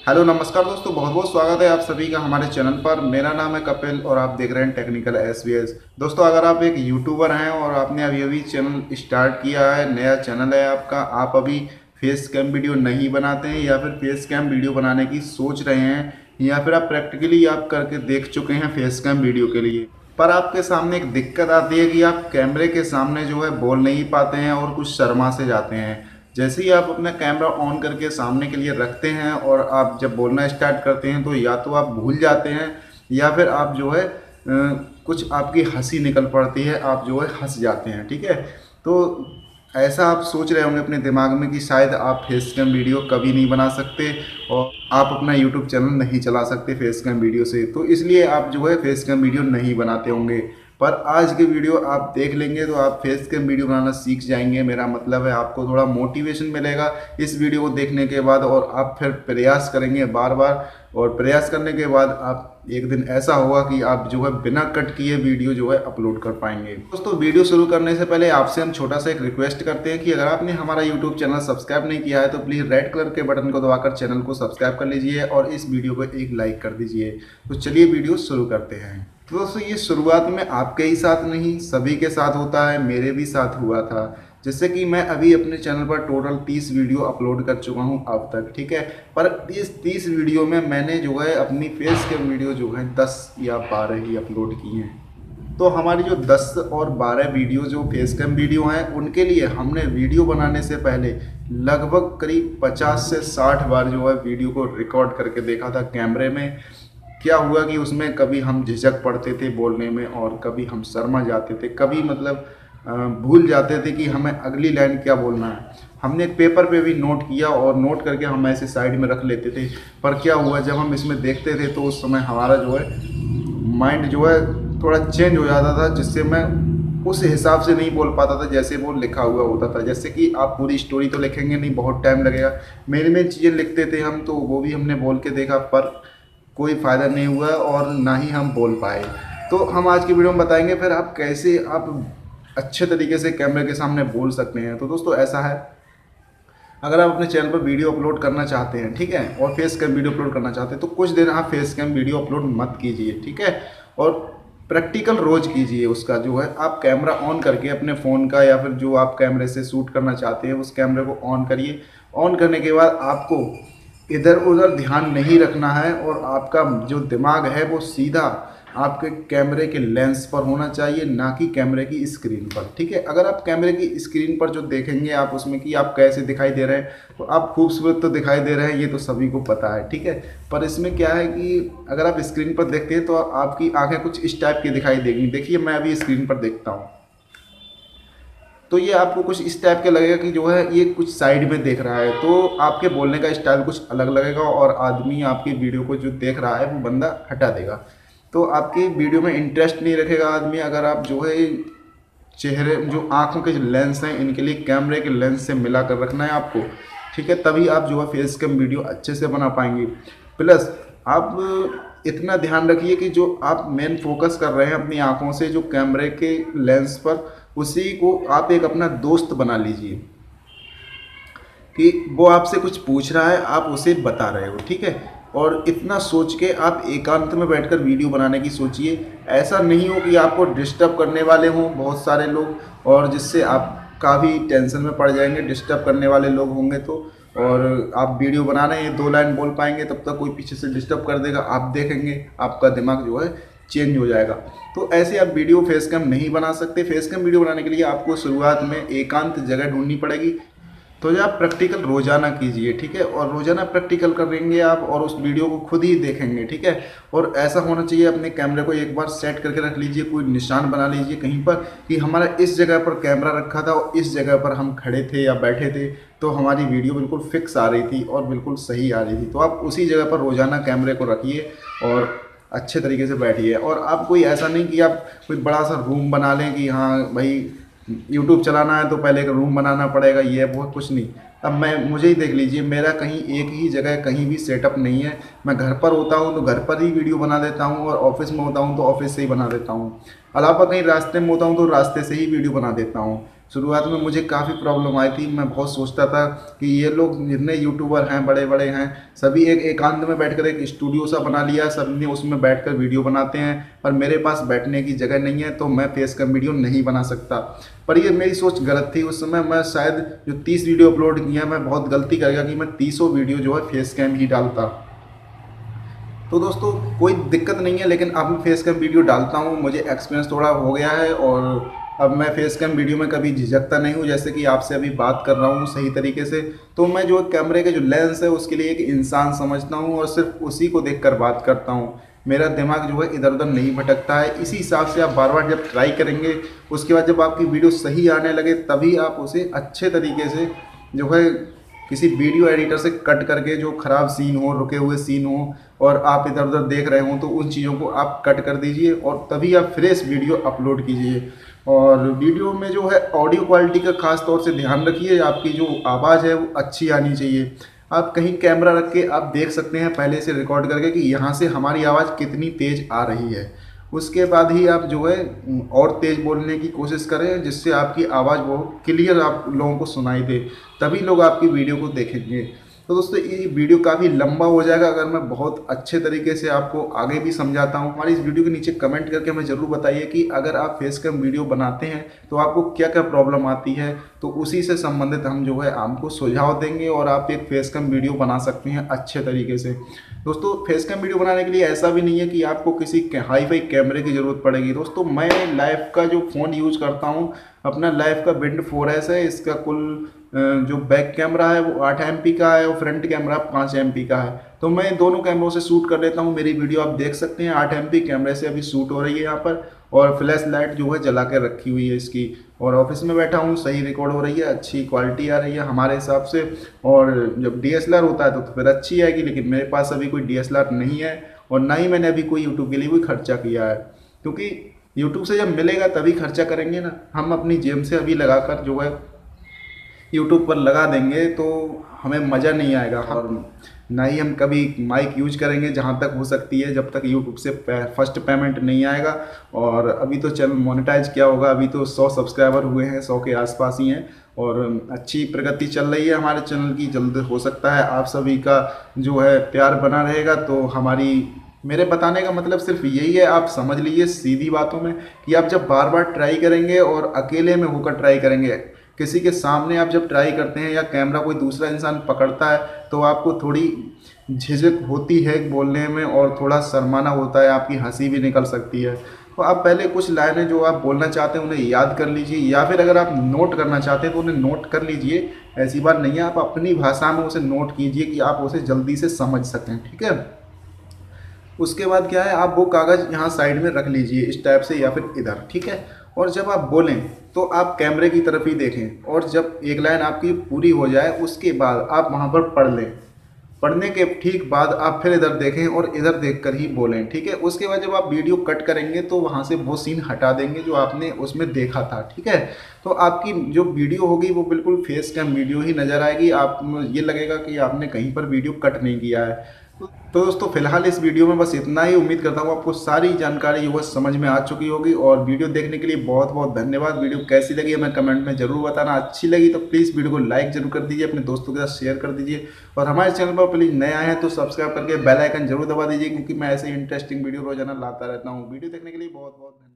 Hello नमस्कार दोस्तों, बहुत बहुत स्वागत है आप सभी का हमारे चैनल पर। मेरा नाम है कपिल और आप देख रहे हैं टेक्निकल एसवीएस। दोस्तों, अगर आप एक यूट्यूबर हैं और आपने अभी अभी चैनल स्टार्ट किया है, नया चैनल है आपका, आप अभी फेस कैम वीडियो नहीं बनाते हैं या फिर फेस कैम वीडियो बनाने की सोच रहे हैं, या फिर आप प्रैक्टिकली आप करके देख चुके हैं फेस कैम वीडियो के लिए, पर आपके सामने एक दिक्कत आती है कि आप कैमरे के सामने जो है बोल नहीं पाते हैं और कुछ शर्मा से जाते हैं। जैसे ही आप अपना कैमरा ऑन करके सामने के लिए रखते हैं और आप जब बोलना स्टार्ट करते हैं तो या तो आप भूल जाते हैं या फिर आप जो है कुछ आपकी हंसी निकल पड़ती है, आप जो है हंस जाते हैं। ठीक है, तो ऐसा आप सोच रहे होंगे अपने दिमाग में कि शायद आप फेस कैम वीडियो कभी नहीं बना सकते और आप अपना यूट्यूब चैनल नहीं चला सकते फेस कैम वीडियो से, तो इसलिए आप जो है फेस कैम वीडियो नहीं बनाते होंगे। पर आज के वीडियो आप देख लेंगे तो आप फेस कैम वीडियो बनाना सीख जाएंगे। मेरा मतलब है आपको थोड़ा मोटिवेशन मिलेगा इस वीडियो को देखने के बाद, और आप फिर प्रयास करेंगे बार बार, और प्रयास करने के बाद आप एक दिन ऐसा होगा कि आप जो है बिना कट किए वीडियो जो है अपलोड कर पाएंगे। दोस्तों, वीडियो शुरू करने से पहले आपसे हम छोटा सा एक रिक्वेस्ट करते हैं कि अगर आपने हमारा यूट्यूब चैनल सब्सक्राइब नहीं किया है तो प्लीज़ रेड कलर के बटन को दबाकर चैनल को सब्सक्राइब कर लीजिए और इस वीडियो को एक लाइक कर दीजिए। तो चलिए वीडियो शुरू करते हैं। तो दोस्तों, ये शुरुआत में आपके ही साथ नहीं सभी के साथ होता है, मेरे भी साथ हुआ था। जैसे कि मैं अभी अपने चैनल पर टोटल 30 वीडियो अपलोड कर चुका हूं अब तक। ठीक है, पर इस 30 वीडियो में मैंने जो है अपनी फेस कैम वीडियो जो है 10 या 12 ही अपलोड की हैं। तो हमारी जो 10 और 12 वीडियो जो फेस कैम वीडियो हैं, उनके लिए हमने वीडियो बनाने से पहले लगभग करीब 50 से 60 बार जो है वीडियो को रिकॉर्ड करके देखा था कैमरे में। क्या हुआ कि उसमें कभी हम झिझक पड़ते थे बोलने में और कभी हम शर्मा जाते थे, कभी मतलब भूल जाते थे कि हमें अगली लाइन क्या बोलना है। हमने एक पेपर पे भी नोट किया और नोट करके हम ऐसे साइड में रख लेते थे। पर क्या हुआ, जब हम इसमें देखते थे तो उस समय हमारा जो है माइंड जो है थोड़ा चेंज हो जाता था, जिससे मैं उस हिसाब से नहीं बोल पाता था जैसे वो लिखा हुआ होता था। जैसे कि आप पूरी स्टोरी तो लिखेंगे नहीं, बहुत टाइम लगेगा। मेन चीज़ें लिखते थे हम, तो वो भी हमने बोल के देखा पर कोई फ़ायदा नहीं हुआ और ना ही हम बोल पाए। तो हम आज की वीडियो में बताएंगे फिर आप कैसे आप अच्छे तरीके से कैमरे के सामने बोल सकते हैं। तो दोस्तों, ऐसा है, अगर आप अपने चैनल पर वीडियो अपलोड करना चाहते हैं, ठीक है, और फेस कैम वीडियो अपलोड करना चाहते हैं, तो कुछ दिन आप फेस कैम वीडियो अपलोड मत कीजिए। ठीक है, और प्रैक्टिकल रोज़ कीजिए। उसका जो है आप कैमरा ऑन करके अपने फ़ोन का या फिर जो आप कैमरे से शूट करना चाहते हैं उस कैमरे को ऑन करिए। ऑन करने के बाद आपको इधर उधर ध्यान नहीं रखना है और आपका जो दिमाग है वो सीधा आपके कैमरे के लेंस पर होना चाहिए, ना कि कैमरे की स्क्रीन पर। ठीक है, अगर आप कैमरे की स्क्रीन पर जो देखेंगे आप उसमें कि आप कैसे दिखाई दे रहे हैं, तो आप खूबसूरत तो दिखाई दे रहे हैं, ये तो सभी को पता है। ठीक है, पर इसमें क्या है कि अगर आप स्क्रीन पर देखते हैं तो आपकी आंखें कुछ इस टाइप की दिखाई देंगी। देखिए, मैं अभी स्क्रीन पर देखता हूँ तो ये आपको कुछ इस टाइप के लगेगा कि जो है ये कुछ साइड में देख रहा है, तो आपके बोलने का स्टाइल कुछ अलग लगेगा और आदमी आपकी वीडियो को जो देख रहा है वो बंदा हटा देगा। तो आपकी वीडियो में इंटरेस्ट नहीं रखेगा आदमी। अगर आप जो है चेहरे जो आँखों के जो लेंस हैं इनके लिए कैमरे के लेंस से मिला कर रखना है आपको। ठीक है, तभी आप जो है फेस कैम वीडियो अच्छे से बना पाएंगे। प्लस आप इतना ध्यान रखिए कि जो आप मेन फोकस कर रहे हैं अपनी आँखों से जो कैमरे के लेंस पर, उसी को आप एक अपना दोस्त बना लीजिए कि वो आपसे कुछ पूछ रहा है, आप उसे बता रहे हो। ठीक है, और इतना सोच के आप एकांत में बैठकर वीडियो बनाने की सोचिए। ऐसा नहीं हो कि आपको डिस्टर्ब करने वाले हों बहुत सारे लोग, और जिससे आप काफ़ी टेंशन में पड़ जाएंगे। डिस्टर्ब करने वाले लोग होंगे तो, और आप वीडियो बना रहे हैं 2 लाइन बोल पाएंगे, तब तक कोई पीछे से डिस्टर्ब कर देगा, आप देखेंगे आपका दिमाग जो है चेंज हो जाएगा। तो ऐसे आप वीडियो फेस कैम नहीं बना सकते। फेस कैम वीडियो बनाने के लिए आपको शुरुआत में एकांत जगह ढूंढनी पड़ेगी। तो ये आप प्रैक्टिकल रोज़ाना कीजिए। ठीक है, और रोज़ाना प्रैक्टिकल करेंगे आप और उस वीडियो को खुद ही देखेंगे। ठीक है, और ऐसा होना चाहिए अपने कैमरे को एक बार सेट करके रख लीजिए, कोई निशान बना लीजिए कहीं पर कि हमारा इस जगह पर कैमरा रखा था और इस जगह पर हम खड़े थे या बैठे थे, तो हमारी वीडियो बिल्कुल फिक्स आ रही थी और बिल्कुल सही आ रही थी। तो आप उसी जगह पर रोज़ाना कैमरे को रखिए और अच्छे तरीके से बैठिए। और आप कोई ऐसा नहीं कि आप कोई बड़ा सा रूम बना लें कि हाँ भाई यूट्यूब चलाना है तो पहले एक रूम बनाना पड़ेगा, ये बहुत कुछ नहीं। अब मुझे ही देख लीजिए, मेरा कहीं एक ही जगह कहीं भी सेटअप नहीं है। मैं घर पर होता हूँ तो घर पर ही वीडियो बना देता हूँ, और ऑफिस में होता हूँ तो ऑफिस से ही बना देता हूँ। अलावा कहीं रास्ते में होता हूँ तो रास्ते से ही वीडियो बना देता हूँ। शुरुआत में मुझे काफ़ी प्रॉब्लम आई थी। मैं बहुत सोचता था कि ये लोग जितने यूट्यूबर हैं बड़े बड़े हैं, सभी एक एकांत में बैठकर एक स्टूडियो सा बना लिया, सबने उसमें बैठकर वीडियो बनाते हैं, पर मेरे पास बैठने की जगह नहीं है तो मैं फेस कैम वीडियो नहीं बना सकता। पर ये मेरी सोच गलत थी। उस समय मैं शायद जो 30 वीडियो अपलोड किए हैं, मैं बहुत गलती कर गया कि मैं 30 वीडियो जो है फेस कैम ही डालता। तो दोस्तों कोई दिक्कत नहीं है, लेकिन अब मैं फेस कैम वीडियो डालता हूँ, मुझे एक्सपीरियंस थोड़ा हो गया है और अब मैं फेस कैम वीडियो में कभी झिझकता नहीं हूँ। जैसे कि आपसे अभी बात कर रहा हूँ सही तरीके से, तो मैं जो कैमरे के जो लेंस है उसके लिए एक इंसान समझता हूँ और सिर्फ उसी को देखकर बात करता हूँ। मेरा दिमाग जो है इधर उधर नहीं भटकता है। इसी हिसाब से आप बार बार जब ट्राई करेंगे, उसके बाद जब आपकी वीडियो सही आने लगे, तभी आप उसे अच्छे तरीके से जो है किसी वीडियो एडिटर से कट करके, जो ख़राब सीन हो, रुके हुए सीन हो और आप इधर उधर देख रहे हो, तो उन चीज़ों को आप कट कर दीजिए और तभी आप फ्रेश वीडियो अपलोड कीजिए। और वीडियो में जो है ऑडियो क्वालिटी का खास तौर से ध्यान रखिए, आपकी जो आवाज़ है वो अच्छी आनी चाहिए। आप कहीं कैमरा रख के आप देख सकते हैं पहले से रिकॉर्ड करके कि यहाँ से हमारी आवाज़ कितनी तेज़ आ रही है। उसके बाद ही आप जो है और तेज़ बोलने की कोशिश करें, जिससे आपकी आवाज़ बहुत क्लियर आप लोगों को सुनाई दे, तभी लोग आपकी वीडियो को देखेंगे। तो दोस्तों ये वीडियो काफ़ी लंबा हो जाएगा अगर मैं बहुत अच्छे तरीके से आपको आगे भी समझाता हूँ। हमारी इस वीडियो के नीचे कमेंट करके हमें ज़रूर बताइए कि अगर आप फेस कैम वीडियो बनाते हैं तो आपको क्या क्या प्रॉब्लम आती है, तो उसी से संबंधित हम जो है आपको सुझाव देंगे और आप एक फेस कैम वीडियो बना सकते हैं अच्छे तरीके से। दोस्तों फेस कैम वीडियो बनाने के लिए ऐसा भी नहीं है कि आपको किसी हाई फाई कैमरे की ज़रूरत पड़ेगी। दोस्तों मैं लाइफ का जो फ़ोन यूज़ करता हूँ, अपना लाइफ का विंड 4S है। इसका कुल जो बैक कैमरा है वो 8 MP का है और फ्रंट कैमरा 5 MP का है। तो मैं दोनों कैमरों से शूट कर लेता हूँ। मेरी वीडियो आप देख सकते हैं 8 MP कैमरे से अभी शूट हो रही है यहाँ पर, और फ्लैश लाइट जो है जला के रखी हुई है इसकी, और ऑफिस में बैठा हूँ, सही रिकॉर्ड हो रही है, अच्छी क्वालिटी आ रही है हमारे हिसाब से। और जब DSLR होता है तो फिर अच्छी आएगी, लेकिन मेरे पास अभी कोई DSLR नहीं है और ना ही मैंने अभी कोई यूट्यूब के लिए कोई खर्चा किया है, क्योंकि यूट्यूब से जब मिलेगा तभी खर्चा करेंगे ना। हम अपनी जेब से अभी लगाकर जो है यूट्यूब पर लगा देंगे तो हमें मज़ा नहीं आएगा, और ना ही हम कभी माइक यूज करेंगे जहाँ तक हो सकती है, जब तक यूट्यूब से फर्स्ट पेमेंट नहीं आएगा। और अभी तो चैनल मोनेटाइज क्या होगा, अभी तो 100 सब्सक्राइबर हुए हैं, 100 के आसपास ही हैं और अच्छी प्रगति चल रही है हमारे चैनल की। जल्द हो सकता है आप सभी का जो है प्यार बना रहेगा तो हमारी, मेरे बताने का मतलब सिर्फ यही है, आप समझ लीजिए सीधी बातों में कि आप जब बार बार ट्राई करेंगे और अकेले में होकर ट्राई करेंगे, किसी के सामने आप जब ट्राई करते हैं या कैमरा कोई दूसरा इंसान पकड़ता है तो आपको थोड़ी झिझक होती है बोलने में और थोड़ा शर्माना होता है, आपकी हंसी भी निकल सकती है। तो आप पहले कुछ लाइनें जो आप बोलना चाहते हैं उन्हें याद कर लीजिए, या फिर अगर आप नोट करना चाहते हैं तो उन्हें नोट कर लीजिए। ऐसी बात नहीं है, आप अपनी भाषा में उसे नोट कीजिए कि आप उसे जल्दी से समझ सकें, ठीक है। उसके बाद क्या है, आप वो कागज़ यहाँ साइड में रख लीजिए इस टाइप से या फिर इधर, ठीक है। और जब आप बोलें तो आप कैमरे की तरफ ही देखें, और जब एक लाइन आपकी पूरी हो जाए उसके बाद आप वहाँ पर पढ़ लें। पढ़ने के ठीक बाद आप फिर इधर देखें और इधर देखकर ही बोलें, ठीक है। उसके बाद जब आप वीडियो कट करेंगे तो वहाँ से वो सीन हटा देंगे जो आपने उसमें देखा था, ठीक है। तो आपकी जो वीडियो होगी वो बिल्कुल फेस कैम वीडियो ही नज़र आएगी, आप ये लगेगा कि आपने कहीं पर वीडियो कट नहीं किया है। तो दोस्तों फिलहाल इस वीडियो में बस इतना ही। उम्मीद करता हूँ आपको सारी जानकारी जो है समझ में आ चुकी होगी, और वीडियो देखने के लिए बहुत बहुत धन्यवाद। वीडियो कैसी लगी हमें कमेंट में जरूर बताना। अच्छी लगी तो प्लीज़ वीडियो को लाइक जरूर कर दीजिए, अपने दोस्तों के साथ शेयर कर दीजिए, और हमारे चैनल पर प्लीज़ नए आए हैं तो सब्सक्राइब करके बेल आइकन जरूर दबा दीजिए, क्योंकि मैं ऐसे इंटरेस्टिंग वीडियो रोजाना लाता रहता हूँ। वीडियो देखने के लिए बहुत बहुत